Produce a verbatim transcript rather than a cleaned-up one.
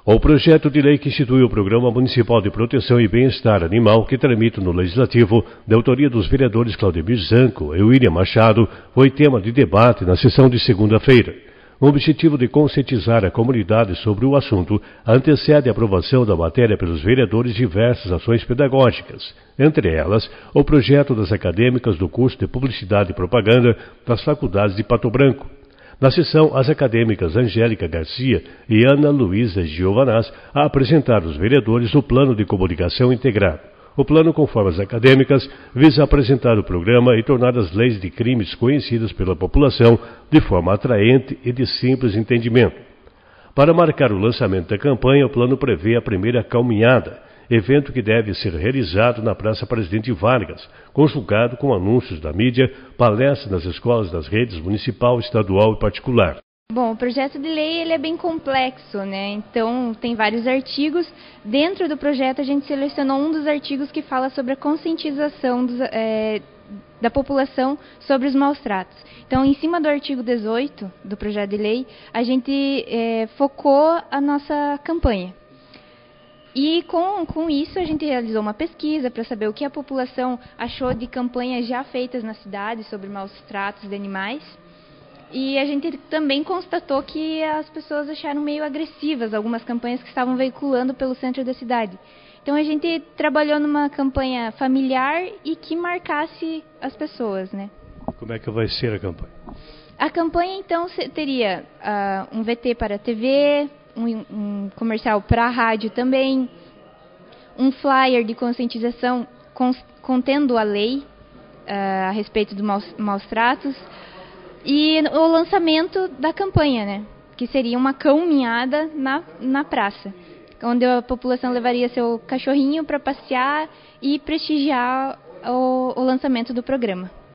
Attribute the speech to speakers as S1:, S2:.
S1: O projeto de lei que institui o Programa Municipal de Proteção e Bem-Estar Animal, que tramita no Legislativo, da autoria dos vereadores Claudemir Zanco e William Machado, foi tema de debate na sessão de segunda-feira. O objetivo de conscientizar a comunidade sobre o assunto antecede a aprovação da matéria pelos vereadores diversas ações pedagógicas, entre elas o projeto das acadêmicas do curso de Publicidade e Propaganda das faculdades de Pato Branco. Na sessão, as acadêmicas Angélica Garcia e Ana Luísa Giovanaz apresentaram aos vereadores o Plano de Comunicação Integrado. O plano, conforme as acadêmicas, visa apresentar o programa e tornar as leis de crimes conhecidas pela população de forma atraente e de simples entendimento. Para marcar o lançamento da campanha, o plano prevê a primeira caminhada, evento que deve ser realizado na Praça Presidente Vargas, conjugado com anúncios da mídia, palestras nas escolas das redes municipal, estadual e particular.
S2: Bom, o projeto de lei ele é bem complexo, né? Então tem vários artigos. Dentro do projeto a gente selecionou um dos artigos que fala sobre a conscientização dos, é, da população sobre os maus tratos. Então, em cima do artigo dezoito do projeto de lei, a gente é, focou a nossa campanha. E com, com isso a gente realizou uma pesquisa para saber o que a população achou de campanhas já feitas na cidade sobre maus tratos de animais. E a gente também constatou que as pessoas acharam meio agressivas algumas campanhas que estavam veiculando pelo centro da cidade. Então a gente trabalhou numa campanha familiar e que marcasse as pessoas, né?
S1: Como é que vai ser a campanha?
S2: A campanha então teria uh, um V T para a T V, um, um comercial para a rádio também, um flyer de conscientização contendo a lei uh, a respeito dos maus, maus tratos e o lançamento da campanha, né? Que seria uma caminhada na, na praça, onde a população levaria seu cachorrinho para passear e prestigiar o, o lançamento do programa.